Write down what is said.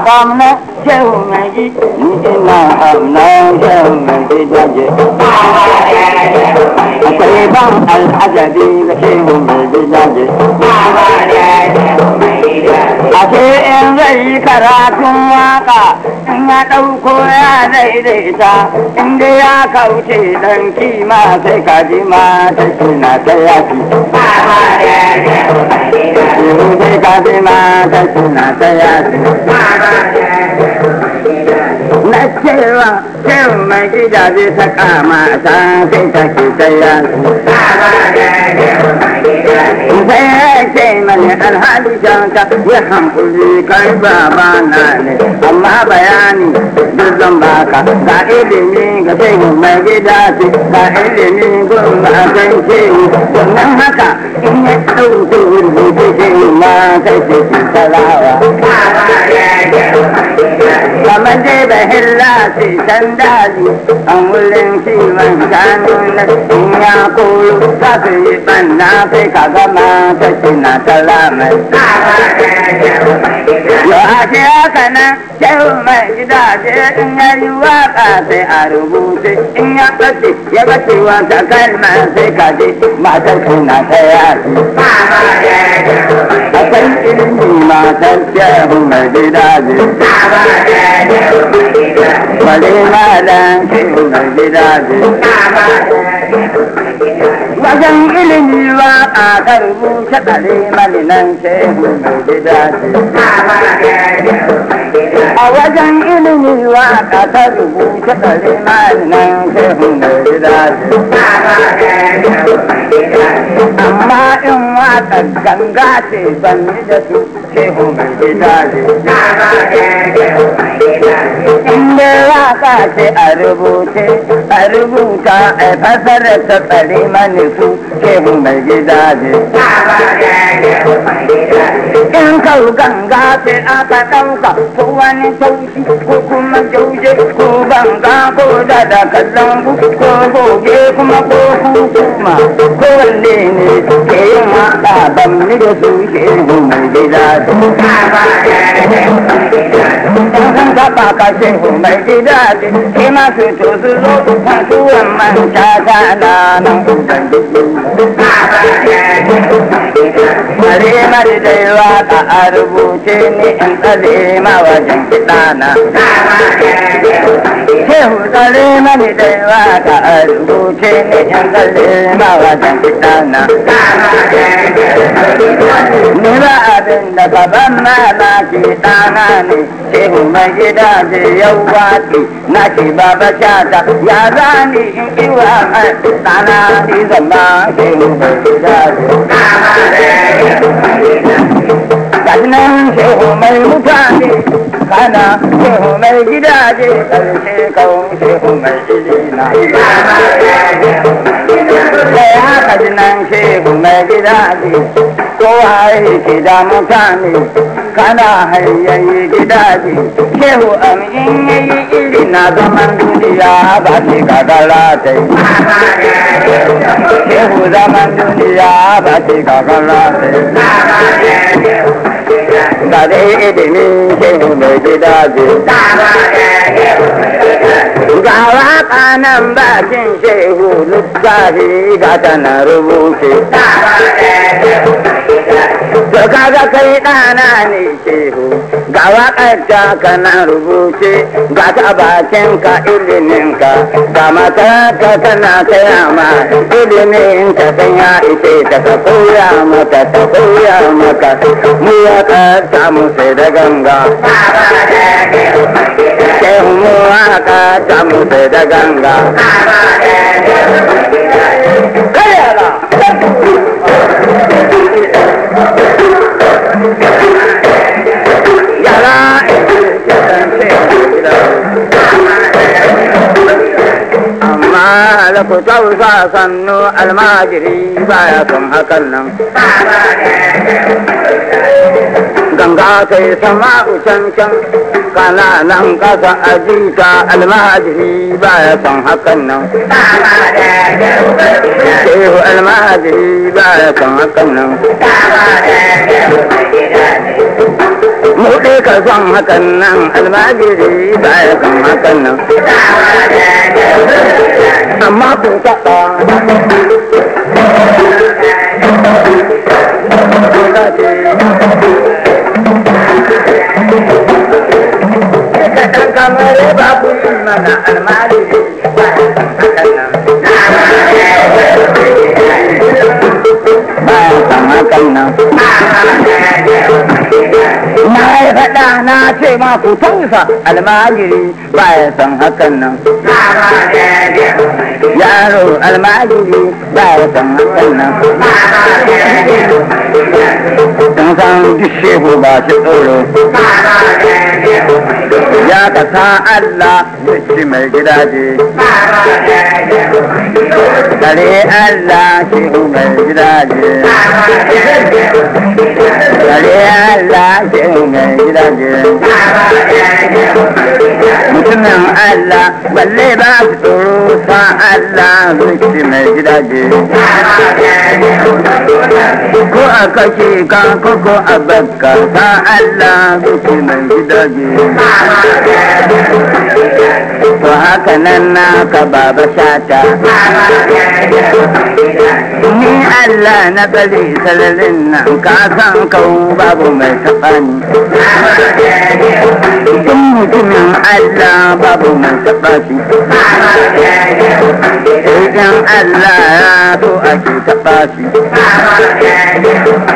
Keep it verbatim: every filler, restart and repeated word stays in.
hamna shehu mai gi ni ina hamna shehu mai gi jaje akwai ban al'ajabi ga shehu mai gi jaje ashe in zai karatun waka in ya ɗauko ya daidaita inda ya kauce dan kima sai ka ji ma ta suna ta yafi sai ka ji ma ta suna ta yafi na cewa cewa mai gidaje ta kama ta sai ta ke ta yafi sai ya ce mani alhali shanka ya hankuli kai baba na ne amma bayani duk zan baka ga ilimi ga sai mai gidaje ga ilimi gun ba san shehu don haka in ya ɗauke rubuce shehu ma kai ce ki talawa kamar dai da hilla ce can daji an wurin kiwon shanu na in ya koyo za su yi ɓanna sai ka gama ta na talamai yau a ce haka nan shehu mai gidaje in ya yi waka sai a rubuce in ya ɓace ya ɓace wata kalma sai ka je matar suna ta yaki akwai ilimi matar shehu mai gidaje bale malam shehu mai gidaje wajen ilimi waka ka rubuce bale mani nan shehu mai gidaje a wajen ilimi waka ka rubuce bale mani nan shehu mai gidaje amma in waka ganga ce ban yi da su shehu mai gidaje inda waka ce a rubuce a rubuta a fasara ta tsare mani su shehu mai gidaje in kau ganga ce aka ɗauka ko wani taushi ko kuma jauje ko banga ko da da kallon ko goge kuma ko hukuma ko wanne ne ke yin waka ban ni da su shehu mai gidaje in kafa ka shehu mai gidaje ke masu to su zo kan tuwon manta ta na nan ubangiji mare mare dai waka a rubuce ni in tsale ma wajen kiɗana shehu tsale mani dai waka a rubuce ni in tsale ma wajen kiɗana ni ba abin da gaban mamaki ɗana ne shehu mai gidaje yau waƙi na ce baba shata ya zani in iwa mai ɗana ni zama shehu mai gidaje sannan shehu mai mutane kana shehu mai gidaje ƙarshe kawo shehu mai ilina sai haka jinan shehu mai gidaje kowa yake da mutane kana hayayye gidaje shehu am in yayi iri na zaman duniya ba shi gagara ta yi shehu zaman duniya ba shi gagara ta yi ga dai ilimi shehu mai gidaje ga waka nan bakin shehu littafi ga tana rubuce to kaga kai ɗana ne shehu ga waƙar ta kana rubuce ga ta bakin ka ilimin ka ga mata ka kana taya ma ilimin ta san ya ishe ta ka koya maka ta koya maka mu waƙar ta mu sai da ganga shehu mu waƙar ta mu sai da ganga kayara amma da ku tausa sannu almajiri baya son hakan nan ganga kai sama can can kana nan kasa ajita almajiri baya son hakan nan shehu almajiri baya son hakan nan mu dai ka son hakan nan almajiri ba ya son hakan nan amma kun kaɗa kaɗan kamar babu mana almajiri ba ya son hakan nan ba ya son hakan nan na yi faɗa na ce ma ku tausa almajiri ba ya san hakan nan yaro almajiri ba ya san hakan nan sun san duk shehu ba shi tsoro ya ka sa Allah shi mai gidaje kare Allah shehu mai gidaje kare Allah shehu mai gidaje mutumin Allah balle ba su tsoro sa Allah shi mai gidaje ko a kashe ka ko a bakka sa Allah shi mai gidaje to haka nan na ka baba shata ni Allah na bari sararin nan ka san kawo babu mai taɓa ni in mutumin Allah babu mai taɓa shi idan Allah ya so ake taɓa shi